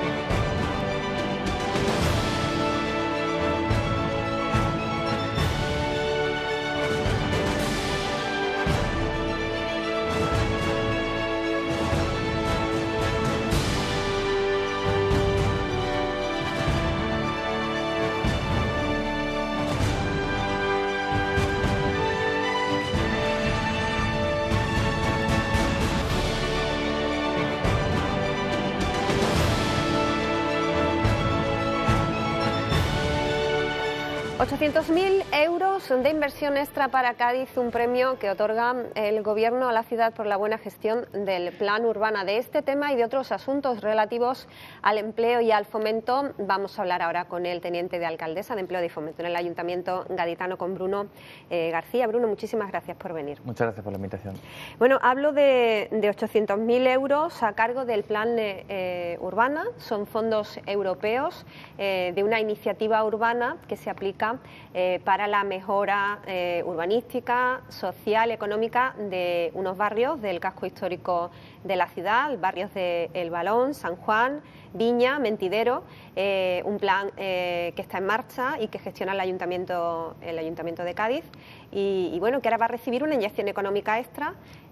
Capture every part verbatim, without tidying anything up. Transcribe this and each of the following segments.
ochocientos mil euros de inversión extra para Cádiz, un premio que otorga el Gobierno a la ciudad por la buena gestión del plan urbano. De este tema y de otros asuntos relativos al empleo y al fomento vamos a hablar ahora con el teniente de alcaldesa de Empleo y Fomento en el Ayuntamiento gaditano, con Bruno eh, García. Bruno, muchísimas gracias por venir. Muchas gracias por la invitación. Bueno, hablo de, de ochocientos mil euros a cargo del plan eh, urbana. Son fondos europeos eh, de una iniciativa urbana que se aplica Eh, para la mejora eh, urbanística, social, económica de unos barrios del casco histórico de la ciudad, barrios de El Balón, San Juan, Viña, Mentidero, eh, un plan eh, que está en marcha y que gestiona el Ayuntamiento, el Ayuntamiento de Cádiz y, y bueno, que ahora va a recibir una inyección económica extra,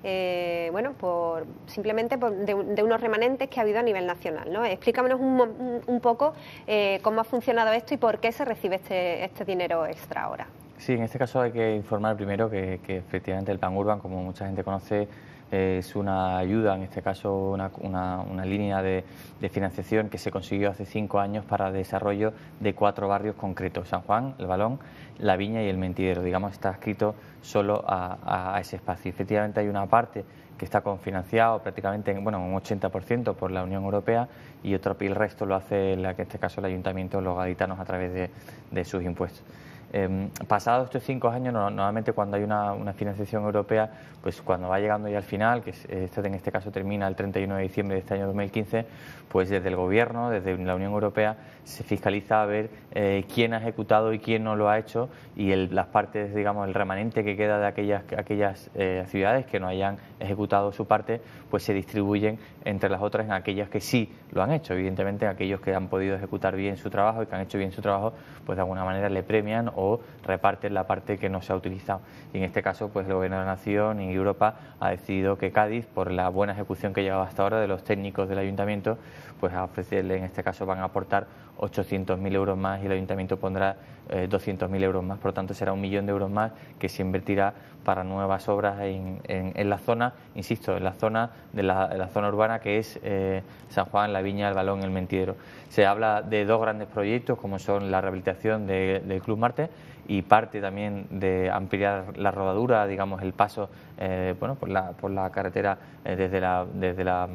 eh, bueno, por simplemente por de, de unos remanentes que ha habido a nivel nacional, ¿no? Explícanos un, un, un poco eh, cómo ha funcionado esto y por qué se recibe este, este dinero extra ahora. Sí, en este caso hay que informar primero que, que efectivamente el Plan Urban, como mucha gente conoce, eh, es una ayuda, en este caso una, una, una línea de, de financiación que se consiguió hace cinco años para el desarrollo de cuatro barrios concretos: San Juan, El Balón, La Viña y El Mentidero. Digamos, está escrito solo a, a, a ese espacio. Efectivamente hay una parte que está confinanciado prácticamente en, bueno, un ochenta por ciento por la Unión Europea y otro, y el resto lo hace, en este caso, el Ayuntamiento, los gaditanos, a través de, de sus impuestos. Eh, pasados estos cinco años, no, normalmente cuando hay una, una financiación europea, pues cuando va llegando ya al final, que este en este caso termina el treinta y uno de diciembre de este año dos mil quince, pues desde el Gobierno, desde la Unión Europea, se fiscaliza a ver eh, quién ha ejecutado y quién no lo ha hecho, y el, las partes, digamos, el remanente que queda de aquellas, aquellas eh, ciudades que no hayan ejecutado su parte, pues se distribuyen entre las otras en aquellas que sí lo han hecho. Evidentemente, aquellos que han podido ejecutar bien su trabajo y que han hecho bien su trabajo, pues de alguna manera le premian o reparten la parte que no se ha utilizado. Y en este caso, pues el Gobierno de la Nación y Europa ha decidido que Cádiz, por la buena ejecución que llevaba hasta ahora de los técnicos del Ayuntamiento, pues a ofrecerle, en este caso van a aportar ochocientos mil euros más y el Ayuntamiento pondrá eh, doscientos mil euros más. Por lo tanto, será un millón de euros más que se invertirá para nuevas obras en, en, en la zona, insisto, en la zona de la, de la zona urbana que es eh, San Juan, La Viña, El Balón, El Mentidero. Se habla de dos grandes proyectos, como son la rehabilitación de, del Club Marte y parte también de ampliar la rodadura, digamos, el paso eh, bueno, por la, por la carretera eh, desde la, desde la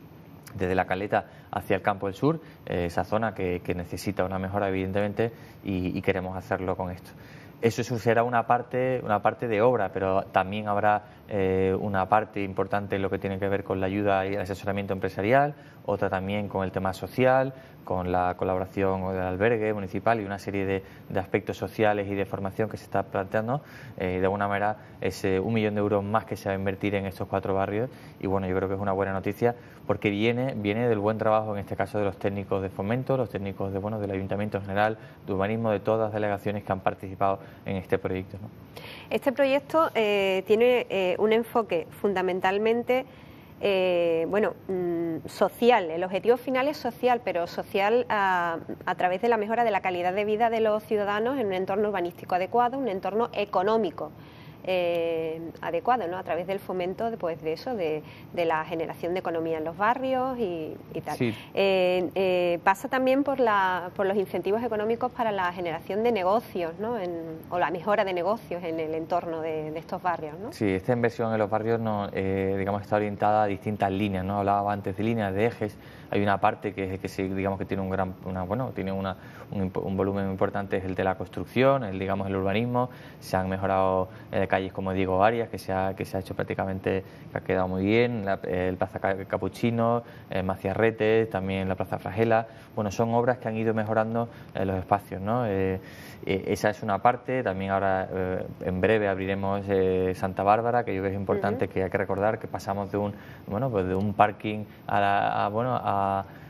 desde la Caleta hacia el Campo del Sur, eh, esa zona que, que necesita una mejora, evidentemente, y, y queremos hacerlo con esto. Eso será una parte, una parte de obra, pero también habrá eh, una parte importante en lo que tiene que ver con la ayuda y el asesoramiento empresarial, otra también con el tema social, con la colaboración del albergue municipal y una serie de, de aspectos sociales y de formación que se está planteando. Eh, de alguna manera es eh, un millón de euros más que se va a invertir en estos cuatro barrios y bueno, yo creo que es una buena noticia porque viene, viene del buen trabajo, en este caso, de los técnicos de fomento, los técnicos de, bueno, del Ayuntamiento en general, de urbanismo, de todas las delegaciones que han participado en este proyecto, ¿no? Este proyecto eh, tiene eh, un enfoque fundamentalmente Eh, bueno, mmm, social. El objetivo final es social, pero social a, a través de la mejora de la calidad de vida de los ciudadanos en un entorno urbanístico adecuado, un entorno económico eh, adecuado, ¿no? A través del fomento de, pues, de eso, de, de la generación de economía en los barrios y, y tal. Sí. Eh, eh, pasa también por, la, por los incentivos económicos para la generación de negocios, ¿no? En, o la mejora de negocios en el entorno de, de estos barrios, ¿no? Sí, esta inversión en los barrios no, eh, digamos, está orientada a distintas líneas, ¿no? Hablaba antes de líneas, de ejes. Hay una parte que, que sí, digamos, que tiene un gran, una, bueno, tiene una, un, un volumen muy importante, es el de la construcción, el, digamos, el urbanismo. Se han mejorado eh, calles como Diego Arias, que se ha, que se ha hecho prácticamente, que ha quedado muy bien, la, el Plaza Capuchino, eh, Maciarrete, también la Plaza Fragela. Bueno, son obras que han ido mejorando eh, los espacios, ¿no? Eh, eh, esa es una parte. También ahora, eh, en breve, abriremos eh, Santa Bárbara, que yo creo que es importante, uh-huh. que hay que recordar que pasamos de un, bueno, pues de un parking a, la, a bueno, a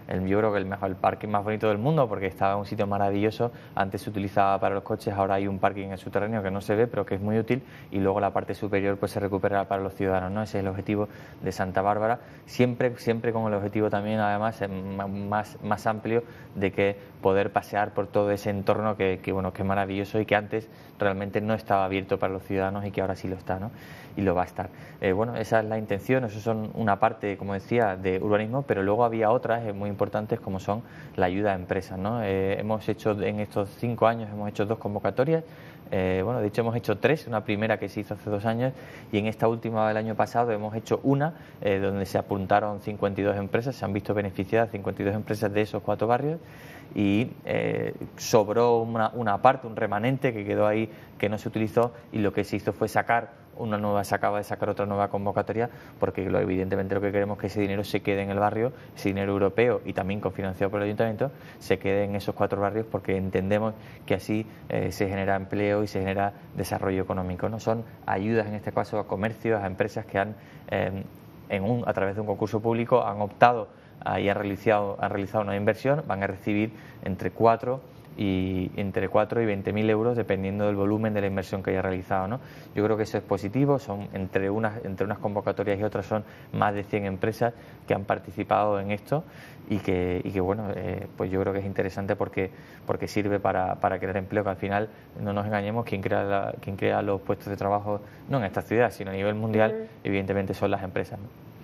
el, yo creo que el mejor el parking más bonito del mundo, porque estaba en un sitio maravilloso. Antes se utilizaba para los coches, ahora hay un parking en el subterráneo que no se ve, pero que es muy útil, y luego la parte superior pues se recupera para los ciudadanos, ¿no? Ese es el objetivo de Santa Bárbara, siempre, siempre con el objetivo también, además, más, más amplio, de que poder pasear por todo ese entorno que, que, bueno, que es maravilloso y que antes realmente no estaba abierto para los ciudadanos y que ahora sí lo está, ¿no? Y lo va a estar. Eh, bueno, esa es la intención, eso son una parte, como decía, de urbanismo, pero luego había otras eh, muy importantes, como son la ayuda a empresas, ¿no? Eh, hemos hecho en estos cinco años, hemos hecho dos convocatorias. Eh, bueno, de hecho hemos hecho tres, una primera que se hizo hace dos años, y en esta última del año pasado hemos hecho una eh, donde se apuntaron cincuenta y dos empresas, se han visto beneficiadas cincuenta y dos empresas de esos cuatro barrios, y eh, sobró una, una parte, un remanente que quedó ahí que no se utilizó, y lo que se hizo fue sacar una nueva, se acaba de sacar otra nueva convocatoria, porque lo, evidentemente lo que queremos es que ese dinero se quede en el barrio, ese dinero europeo y también cofinanciado por el ayuntamiento, se quede en esos cuatro barrios, porque entendemos que así eh, se genera empleo y se genera desarrollo económico, ¿no? Son ayudas, en este caso, a comercios, a empresas que han, eh, en un, a través de un concurso público, han optado a, y han realizado, han realizado una inversión, van a recibir entre cuatro y entre cuatro y veinte mil euros, dependiendo del volumen de la inversión que haya realizado, ¿no? Yo creo que eso es positivo. Son entre unas entre unas convocatorias y otras son más de cien empresas que han participado en esto, y que y que bueno, eh, pues yo creo que es interesante porque porque sirve para, para crear empleo, que al final, no nos engañemos, quien crea la, quien crea los puestos de trabajo, no en esta ciudad, sino a nivel mundial, mm. evidentemente son las empresas, ¿no?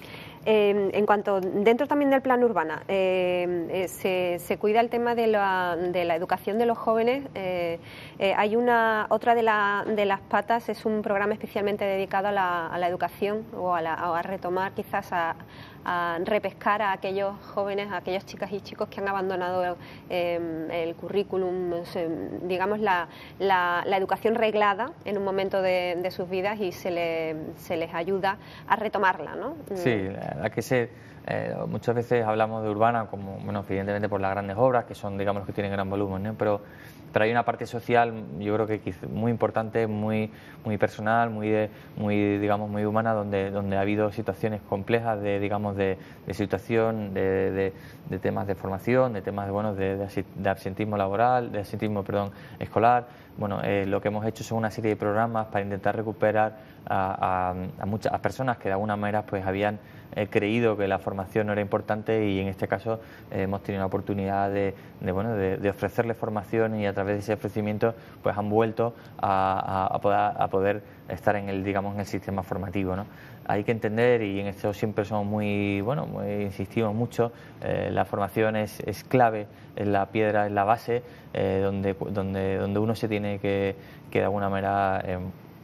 Eh, en cuanto, dentro también del plan urbana, eh, eh, se, se cuida el tema de la, de la educación de los jóvenes. Eh, eh, hay una, otra de, la, de las patas es un programa especialmente dedicado a la, a la educación, o a, la, a retomar quizás a, a repescar a aquellos jóvenes, a aquellas chicas y chicos que han abandonado eh, el currículum, digamos la, la, la educación reglada en un momento de, de sus vidas, y se, le, se les ayuda a retomarla, ¿no? Sí, la que se eh, muchas veces hablamos de urbana como, bueno, evidentemente por las grandes obras, que son, digamos, los que tienen gran volumen, ¿no? pero pero hay una parte social, yo creo que muy importante, muy muy personal, muy de, muy digamos muy humana, donde donde ha habido situaciones complejas de digamos de, de situación, de, de, de temas de formación, de temas de bueno de, de absentismo laboral, de absentismo perdón escolar. Bueno, eh, lo que hemos hecho son una serie de programas para intentar recuperar a, a, a muchas personas que de alguna manera pues habían eh, creído que la formación no era importante, y en este caso eh, hemos tenido la oportunidad de, de bueno de, de ofrecerles formación, y a través de ese ofrecimiento pues han vuelto a, a, a, poder, a poder estar en el digamos en el sistema formativo, ¿no? Hay que entender, y en esto siempre somos muy, bueno, muy, insistimos mucho, eh, la formación es, es clave, es la piedra, es la base, eh, donde, donde, donde uno se tiene que, que de alguna manera, eh,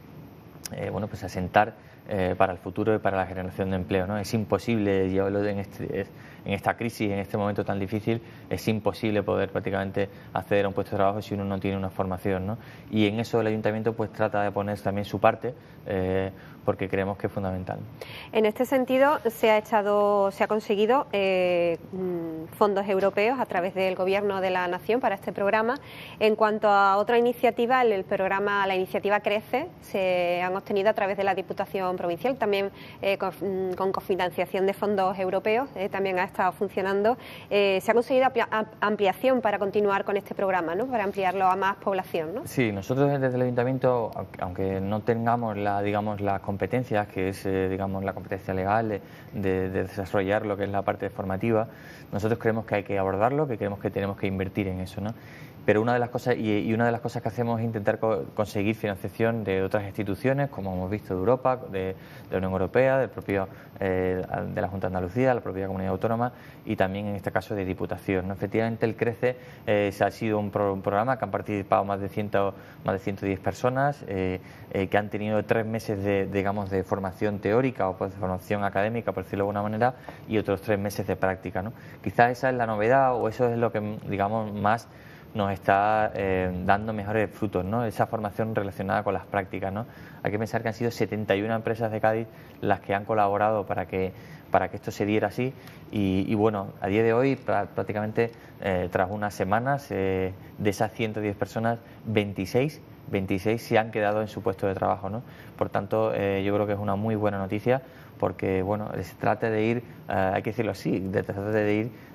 eh, bueno, pues asentar eh, para el futuro y para la generación de empleo, ¿no? Es imposible, yo hablo de en, este, en esta crisis, en este momento tan difícil, es imposible poder prácticamente acceder a un puesto de trabajo si uno no tiene una formación, ¿no? Y en eso el ayuntamiento pues trata de poner también su parte, eh, porque creemos que es fundamental. En este sentido, se ha echado, se ha conseguido eh, fondos europeos a través del Gobierno de la Nación para este programa. En cuanto a otra iniciativa, el, el programa, la iniciativa Crece, se han obtenido a través de la Diputación Provincial, también eh, con, con cofinanciación de fondos europeos, eh, también ha estado funcionando. Eh, se ha conseguido ampliación para continuar con este programa, ¿no? Para ampliarlo a más población, ¿no? Sí, nosotros desde el Ayuntamiento, aunque no tengamos la, digamos, las competencias, que es eh, digamos la competencia legal de, de, de desarrollar lo que es la parte formativa, nosotros creemos que hay que abordarlo, que creemos que tenemos que invertir en eso, ¿no? Pero una de las cosas y, y una de las cosas que hacemos es intentar co conseguir financiación de otras instituciones, como hemos visto, de Europa, de, de la Unión Europea, del propio eh, de la Junta de Andalucía, la propia comunidad autónoma, y también en este caso de Diputación, ¿no? Efectivamente, el Crece eh, ha sido un, pro un programa que han participado más de ciento más de ciento diez personas, eh, eh, que han tenido tres meses de digamos de formación teórica o pues, de formación académica, por decirlo de alguna manera, y otros tres meses de práctica, ¿no? Quizás esa es la novedad, o eso es lo que digamos más nos está eh, dando mejores frutos, ¿no? Esa formación relacionada con las prácticas, ¿no? Hay que pensar que han sido setenta y una empresas de Cádiz las que han colaborado para que para que esto se diera así, y, y bueno, a día de hoy prácticamente eh, tras unas semanas eh, de esas ciento diez personas, veintiséis se han quedado en su puesto de trabajo, ¿no? Por tanto, eh, yo creo que es una muy buena noticia, porque bueno, se trata de ir, eh, hay que decirlo así, de tratar de ir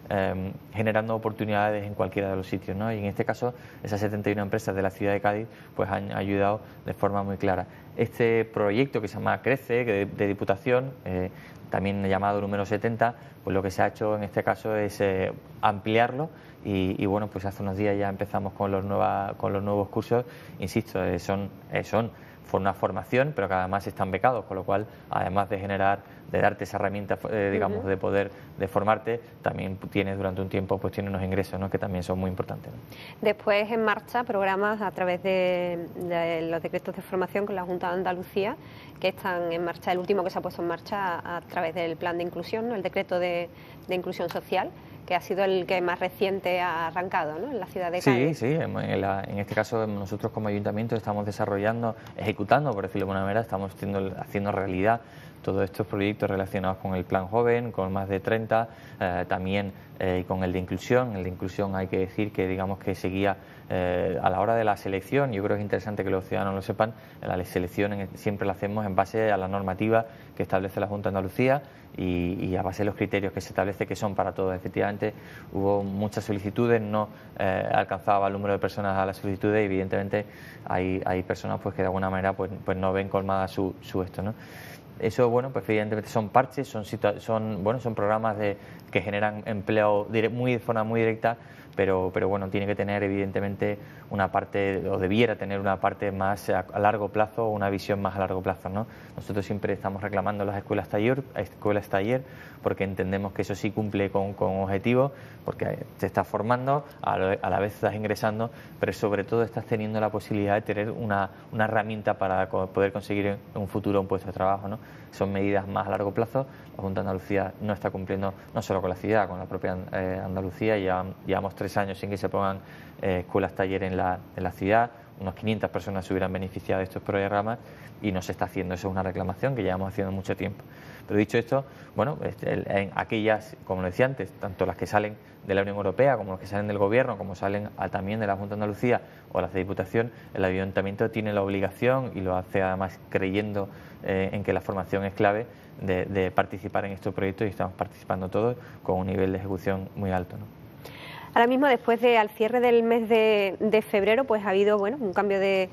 eh, generando oportunidades en cualquiera de los sitios, ¿no? Y en este caso, esas setenta y una empresas de la ciudad de Cádiz pues han ayudado de forma muy clara. Este proyecto que se llama Crece, de, de Diputación, eh, también llamado número setenta, pues lo que se ha hecho en este caso es eh, ampliarlo y, y bueno, pues hace unos días ya empezamos con los, nueva, con los nuevos cursos. Insisto, eh, son, eh, son una formación, pero que además están becados, con lo cual, además de generar, de darte esa herramienta, eh, digamos, uh-huh. de poder de formarte, también tienes durante un tiempo, pues tienes unos ingresos, ¿no?, que también son muy importantes, ¿no? Después en marcha programas a través de, de los decretos de formación con la Junta de Andalucía, que están en marcha, el último que se ha puesto en marcha a, a través del plan de inclusión, ¿no?, el decreto de, de inclusión social, que ha sido el que más reciente ha arrancado, ¿no?, en la ciudad de Cádiz. Sí, sí, en, la, en este caso nosotros como ayuntamiento estamos desarrollando, ejecutando, por decirlo de alguna manera, estamos haciendo, haciendo realidad todos estos proyectos relacionados con el Plan Joven, con más de treinta, eh, también eh, con el de inclusión. El de inclusión hay que decir que digamos que seguía eh, a la hora de la selección. Yo creo que es interesante que los ciudadanos lo sepan. La selección en, siempre la hacemos en base a la normativa que establece la Junta de Andalucía y, y a base de los criterios que se establece, que son para todos. Efectivamente hubo muchas solicitudes, no eh, alcanzaba el número de personas a las solicitudes y evidentemente hay, hay personas pues que de alguna manera pues, pues no ven colmada su, su esto, ¿no? Eso, bueno, pues evidentemente son parches, son son bueno, son programas de, que generan empleo muy de forma muy directa, pero, pero bueno, tiene que tener evidentemente una parte, o debiera tener una parte más a, a largo plazo, una visión más a largo plazo, ¿no? Nosotros siempre estamos reclamando las escuelas taller, escuelas taller, porque entendemos que eso sí cumple con, con objetivos, porque te estás formando, a la, a la vez estás ingresando, pero sobre todo estás teniendo la posibilidad de tener una, una herramienta para poder conseguir en un futuro un puesto de trabajo, ¿no? Son medidas más a largo plazo. La Junta de Andalucía no está cumpliendo, no solo con la ciudad, con la propia eh, Andalucía. Ya llevamos tres años sin que se pongan eh, escuelas taller en la, en la ciudad. Unas quinientas personas se hubieran beneficiado de estos programas y no se está haciendo. Eso es una reclamación que llevamos haciendo mucho tiempo. Pero dicho esto, bueno, en aquellas, como lo decía antes, tanto las que salen de la Unión Europea como las que salen del Gobierno, como salen también de la Junta de Andalucía o las de Diputación, el Ayuntamiento tiene la obligación, y lo hace además creyendo eh, en que la formación es clave, de, de participar en estos proyectos, y estamos participando todos con un nivel de ejecución muy alto, ¿no? Ahora mismo, después de al cierre del mes de, de febrero, pues ha habido bueno un cambio de,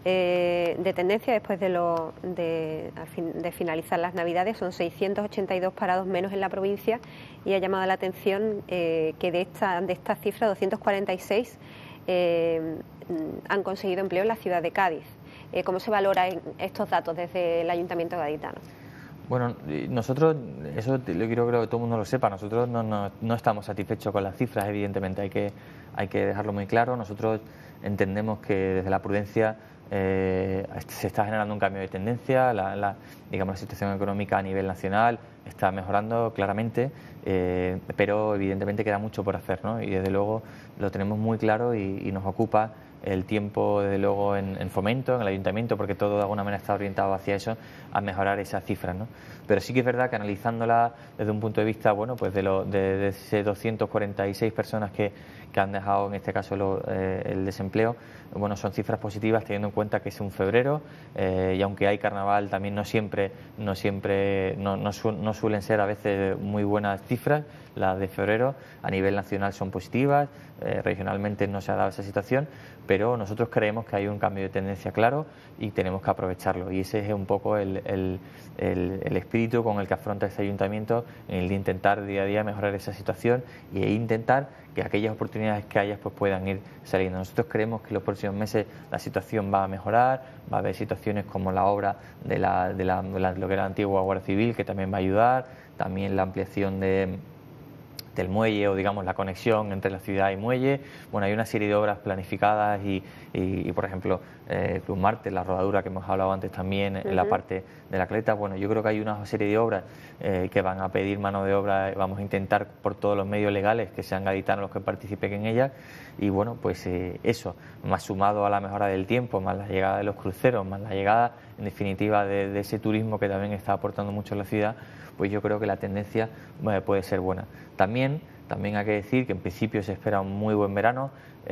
eh, de tendencia después de, lo, de, de finalizar las Navidades. Son seiscientos ochenta y dos parados menos en la provincia y ha llamado la atención eh, que de esta, de esta cifra, doscientos cuarenta y seis eh, han conseguido empleo en la ciudad de Cádiz. Eh, ¿Cómo se valoran estos datos desde el Ayuntamiento gaditano? Bueno, nosotros, eso lo quiero creo que todo el mundo lo sepa, nosotros no, no, no estamos satisfechos con las cifras, evidentemente, hay que, hay que dejarlo muy claro. Nosotros entendemos que desde la prudencia eh, se está generando un cambio de tendencia, la, la, digamos, la situación económica a nivel nacional está mejorando claramente, eh, pero evidentemente queda mucho por hacer, ¿no? Y desde luego lo tenemos muy claro y, y nos ocupa el tiempo, desde luego, en, en fomento, en el ayuntamiento, porque todo de alguna manera está orientado hacia eso, a mejorar esas cifras, ¿no? Pero sí que es verdad que analizándola desde un punto de vista, bueno, pues de, lo, de, de esas doscientas cuarenta y seis personas que, que han dejado, en este caso, lo, eh, el desempleo, bueno, son cifras positivas teniendo en cuenta que es un febrero eh, y aunque hay carnaval, también no siempre, no siempre, no, no, su, no suelen ser a veces muy buenas cifras. Las de febrero a nivel nacional son positivas, eh, regionalmente no se ha dado esa situación, pero nosotros creemos que hay un cambio de tendencia claro y tenemos que aprovecharlo, y ese es un poco el, el, el, el espíritu con el que afronta este ayuntamiento, el de intentar día a día mejorar esa situación e intentar que aquellas oportunidades que haya pues puedan ir saliendo. Nosotros creemos que en los próximos meses la situación va a mejorar, va a haber situaciones como la obra de, la, de, la, de la, lo que era la antigua Guardia Civil, que también va a ayudar, también la ampliación de del muelle, o digamos la conexión entre la ciudad y muelle. Bueno, hay una serie de obras planificadas y, y, y por ejemplo, eh, Cruz Marte, la rodadura que hemos hablado antes también, uh-huh. en la parte de la Caleta. Bueno, yo creo que hay una serie de obras eh, que van a pedir mano de obra, vamos a intentar por todos los medios legales que sean gaditanos los que participen en ellas, y bueno, pues eh, eso, más sumado a la mejora del tiempo, más la llegada de los cruceros, más la llegada, en definitiva, de, de ese turismo que también está aportando mucho en la ciudad, pues yo creo que la tendencia eh, puede ser buena. También, también hay que decir que en principio se espera un muy buen verano.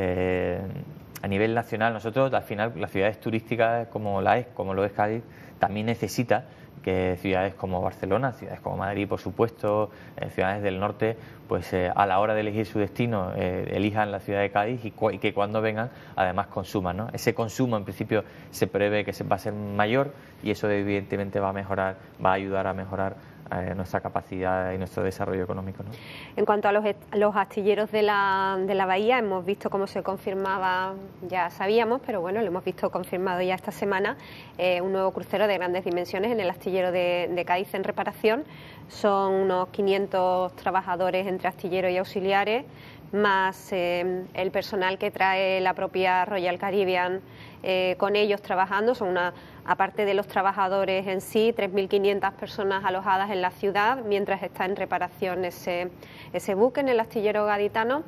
Eh, a nivel nacional, nosotros, al final, las ciudades turísticas como la es, como lo es Cádiz, también necesita que ciudades como Barcelona, ciudades como Madrid, por supuesto, eh, ciudades del norte, pues eh, a la hora de elegir su destino eh, elijan la ciudad de Cádiz y, cu y que cuando vengan además consuman, ¿no? Ese consumo en principio se prevé que se va a ser mayor y eso evidentemente va a mejorar, va a ayudar a mejorar eh, nuestra capacidad y nuestro desarrollo económico, ¿no? En cuanto a los, los astilleros de la, de la bahía, hemos visto cómo se confirmaba, ya sabíamos, pero bueno, lo hemos visto confirmado ya esta semana, eh, un nuevo crucero de grandes dimensiones en el astillero de, de Cádiz en reparación. Son unos quinientos trabajadores entre astilleros y auxiliares, más eh, el personal que trae la propia Royal Caribbean eh, con ellos trabajando. Son una, aparte de los trabajadores en sí, tres mil quinientas personas alojadas en la ciudad mientras está en reparación ese, ese buque en el astillero gaditano.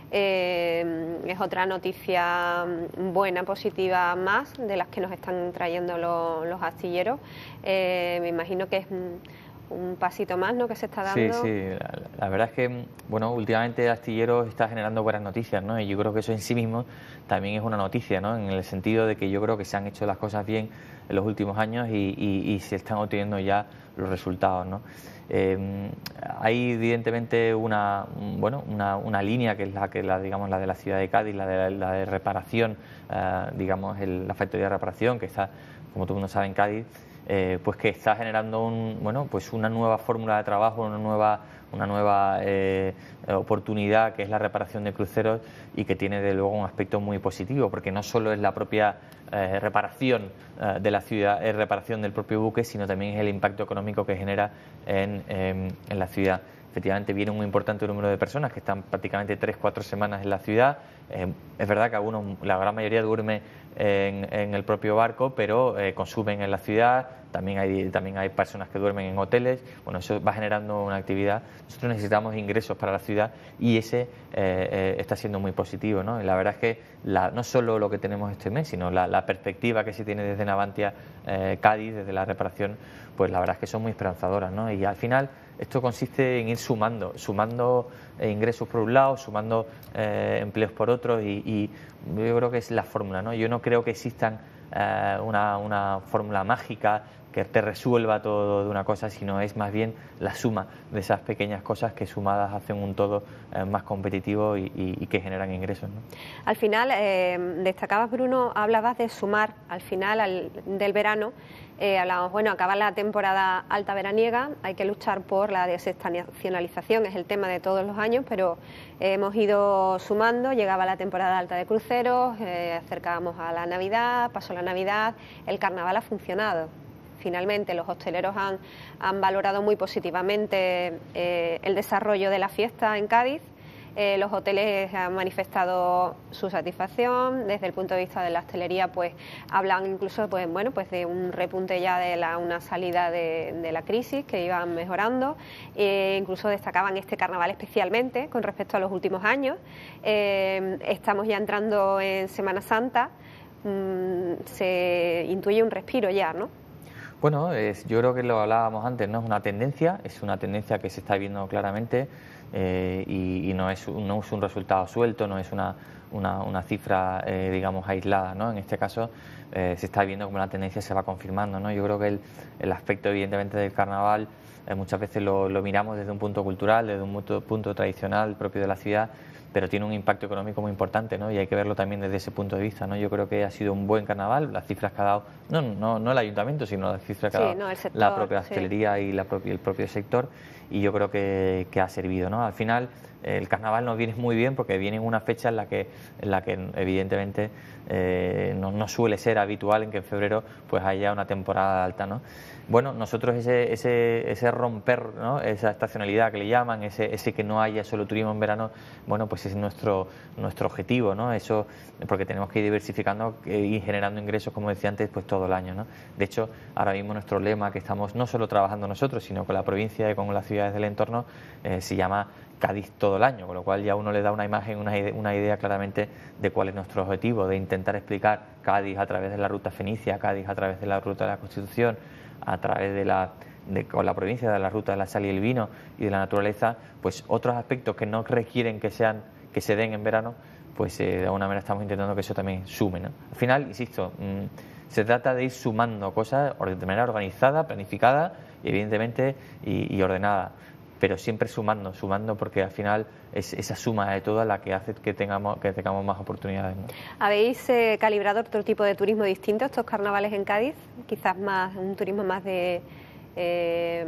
Eh, es otra noticia buena, positiva más de las que nos están trayendo los, los astilleros. Eh, me imagino que es un, un pasito más, ¿no?, que se está dando. Sí, sí, la, la verdad es que, bueno, últimamente el astillero está generando buenas noticias, ¿no? Y yo creo que eso en sí mismo también es una noticia, ¿no? En el sentido de que yo creo que se han hecho las cosas bien en los últimos años y, y, y se están obteniendo ya los resultados, ¿no? Eh, hay evidentemente una, bueno, una, una línea que es la que la, digamos, la de la ciudad de Cádiz, la de, la de reparación, eh, digamos, el, la factoría de reparación que está, como todo el mundo sabe, en Cádiz. Eh, pues que está generando un, bueno, pues una nueva fórmula de trabajo, una nueva, una nueva eh, oportunidad que es la reparación de cruceros y que tiene de luego un aspecto muy positivo porque no solo es la propia eh, reparación eh, de la ciudad, es reparación del propio buque, sino también es el impacto económico que genera en, en, en la ciudad. Efectivamente viene un importante número de personas que están prácticamente tres, cuatro semanas en la ciudad. Eh, es verdad que algunos, la gran mayoría duerme en, en el propio barco, pero eh, consumen en la ciudad. También hay, también hay personas que duermen en hoteles. Bueno, eso va generando una actividad. Nosotros necesitamos ingresos para la ciudad y ese eh, eh, está siendo muy positivo, ¿no? Y la verdad es que la, no solo lo que tenemos este mes, sino la, la perspectiva que se tiene desde Navantia eh, Cádiz, desde la reparación, pues la verdad es que son muy esperanzadoras, ¿no? Y al final esto consiste en ir sumando, sumando eh, ingresos por un lado, sumando eh, empleos por otro y, y yo creo que es la fórmula, ¿no? Yo no creo que existan eh, una, una fórmula mágica que te resuelva todo de una cosa, sino es más bien la suma de esas pequeñas cosas que sumadas hacen un todo eh, más competitivo y, y, y que generan ingresos, ¿no? Al final, eh, destacabas, Bruno, hablabas de sumar al final al, del verano. Eh, hablamos, bueno, acaba la temporada alta veraniega, hay que luchar por la desestacionalización, es el tema de todos los años, pero eh, hemos ido sumando, llegaba la temporada alta de cruceros, eh, acercábamos a la Navidad, pasó la Navidad, el carnaval ha funcionado. Finalmente, los hosteleros han, han valorado muy positivamente eh, el desarrollo de la fiesta en Cádiz. Eh, los hoteles han manifestado su satisfacción. Desde el punto de vista de la hostelería, pues hablan incluso, pues bueno, pues de un repunte ya de la, una salida de, de la crisis que iban mejorando. Eh, incluso destacaban este carnaval especialmente con respecto a los últimos años. Eh, estamos ya entrando en Semana Santa. Mm, se intuye un respiro ya, ¿no? Bueno, es, yo creo que lo hablábamos antes, no es una tendencia, es una tendencia que se está viendo claramente eh, y, y no, es, no es un resultado suelto, no es una, una, una cifra, eh, digamos, aislada, ¿no? En este caso eh, se está viendo como la tendencia se va confirmando, ¿no? Yo creo que el, el aspecto, evidentemente, del carnaval eh, muchas veces lo, lo miramos desde un punto cultural, desde un punto, punto tradicional propio de la ciudad, pero tiene un impacto económico muy importante, ¿no? Y hay que verlo también desde ese punto de vista, ¿no? Yo creo que ha sido un buen carnaval, las cifras que ha dado, no, no, no el ayuntamiento, sino las cifras que sí, ha dado no, sector, la propia hostelería sí. y la propia, el propio sector, y yo creo que, que ha servido, ¿no? Al final, el carnaval nos viene muy bien porque viene en una fecha en la que, en la que evidentemente eh, no, no suele ser habitual en que en febrero pues haya una temporada alta, ¿no? Bueno, nosotros ese, ese, ese romper, ¿no? Esa estacionalidad que le llaman, ese, ese que no haya solo turismo en verano, bueno, pues es nuestro, nuestro objetivo, ¿no? Eso, porque tenemos que ir diversificando y generando ingresos, como decía antes, pues todo el año, ¿no? De hecho, ahora mismo nuestro lema que estamos no solo trabajando nosotros, sino con la provincia y con las ciudades del entorno, eh, se llama Cádiz todo el año, con lo cual ya uno le da una imagen, una idea, una idea claramente de cuál es nuestro objetivo, de intentar explicar Cádiz a través de la ruta fenicia, Cádiz a través de la ruta de la Constitución, a través de la de, con la provincia de la ruta de la sal y el vino y de la naturaleza, pues otros aspectos que no requieren que sean que se den en verano, pues eh, de alguna manera estamos intentando que eso también sume, ¿no? Al final, insisto, mmm, se trata de ir sumando cosas de manera organizada, planificada, evidentemente, y, y ordenada, pero siempre sumando, sumando porque al final es esa suma de todo la que hace que tengamos que tengamos más oportunidades, ¿no? ¿Habéis eh, calibrado otro tipo de turismo distinto estos carnavales en Cádiz? Quizás más un turismo más de, eh,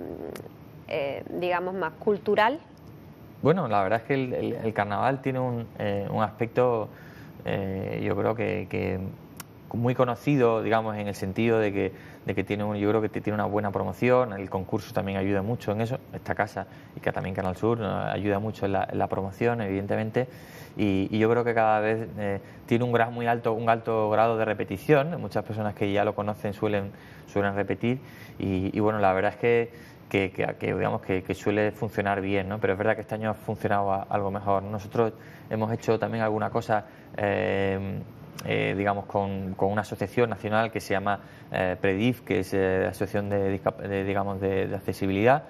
eh, digamos, más cultural. Bueno, la verdad es que el, el, el carnaval tiene un, eh, un aspecto, eh, yo creo que, que muy conocido, digamos, en el sentido de que, de que tiene un, yo creo que tiene una buena promoción. El concurso también ayuda mucho en eso, esta casa y que también Canal Sur, ¿no?, ayuda mucho en la, en la promoción, evidentemente, y, y yo creo que cada vez eh, tiene un grado muy alto, un alto grado de repetición. Muchas personas que ya lo conocen suelen, suelen repetir y, y bueno, la verdad es que Que, que, que digamos que, que suele funcionar bien, ¿no? Pero es verdad que este año ha funcionado a, algo mejor. Nosotros hemos hecho también alguna cosa, eh, eh, digamos, con, con una asociación nacional que se llama eh, PREDIF, que es eh, Asociación de, de digamos de, de Accesibilidad,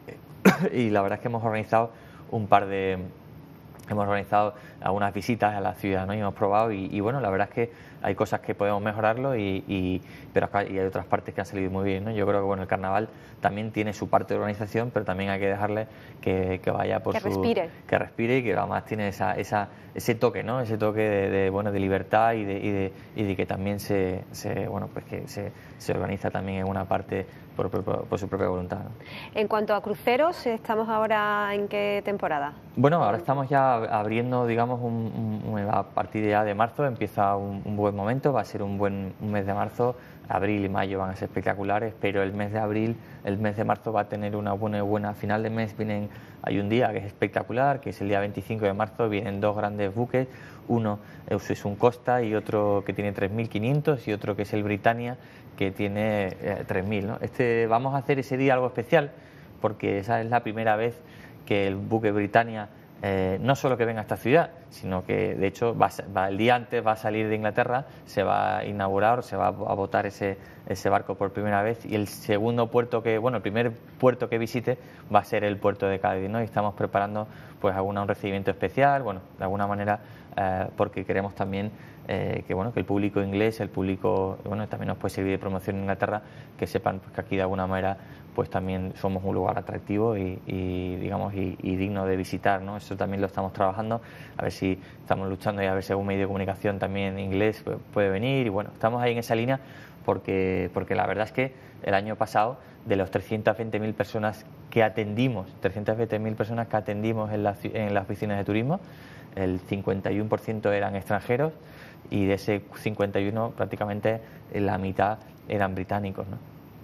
y la verdad es que hemos organizado un par de hemos organizado algunas visitas a la ciudad, ¿no? Y hemos probado y, y bueno, la verdad es que hay cosas que podemos mejorarlo y, y pero acá, y hay otras partes que han salido muy bien, ¿no? Yo creo que bueno, el carnaval también tiene su parte de organización, pero también hay que dejarle que, que vaya por que su respire. que respire y que además tiene esa, esa ese toque, ¿no? Ese toque de, de bueno de libertad y de, y de, y de que también se, se bueno pues que se, se organiza también en una parte por, por, por su propia voluntad, ¿no? En cuanto a cruceros, ¿estamos ahora en qué temporada? Bueno, ahora estamos ya abriendo, digamos, un, un, a partir de ya de marzo empieza un, un buen momento, va a ser un buen un mes de marzo. Abril y mayo van a ser espectaculares, pero el mes de abril, el mes de marzo va a tener una buena buena final de mes. Vienen, hay un día que es espectacular, que es el día veinticinco de marzo, vienen dos grandes buques, uno es un Costa y otro que tiene tres mil quinientos y otro que es el Britannia que tiene eh, tres mil, ¿no? Este, vamos a hacer ese día algo especial porque esa es la primera vez que el buque Britannia Eh, no solo que venga a esta ciudad, sino que de hecho va, va, el día antes va a salir de Inglaterra, se va a inaugurar, se va a botar ese, ese barco por primera vez y el segundo puerto que, bueno, el primer puerto que visite va a ser el puerto de Cádiz, ¿no? Y estamos preparando pues alguna, un recibimiento especial, bueno, de alguna manera eh, porque queremos también eh, que bueno que el público inglés, el público, bueno, también nos puede servir de promoción en Inglaterra, que sepan pues, que aquí de alguna manera pues también somos un lugar atractivo y, y digamos y, y digno de visitar, ¿no? Eso también lo estamos trabajando, a ver si estamos luchando y a ver si algún medio de comunicación también inglés puede venir y bueno, estamos ahí en esa línea porque, porque la verdad es que el año pasado de los trescientas veinte mil personas que atendimos, trescientas veinte mil personas que atendimos en, la, en las oficinas de turismo, el cincuenta y uno por ciento eran extranjeros y de ese cincuenta y uno prácticamente la mitad eran británicos, ¿no?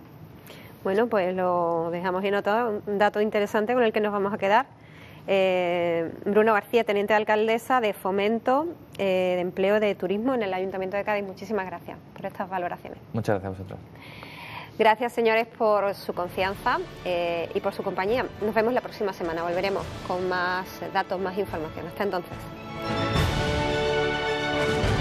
Bueno, pues lo dejamos ahí notado, un dato interesante con el que nos vamos a quedar. Eh, Bruno García, teniente de alcaldesa de Fomento eh, de Empleo de Turismo en el Ayuntamiento de Cádiz. Muchísimas gracias por estas valoraciones. Muchas gracias a vosotros. Gracias, señores, por su confianza eh, y por su compañía. Nos vemos la próxima semana. Volveremos con más datos, más información. Hasta entonces.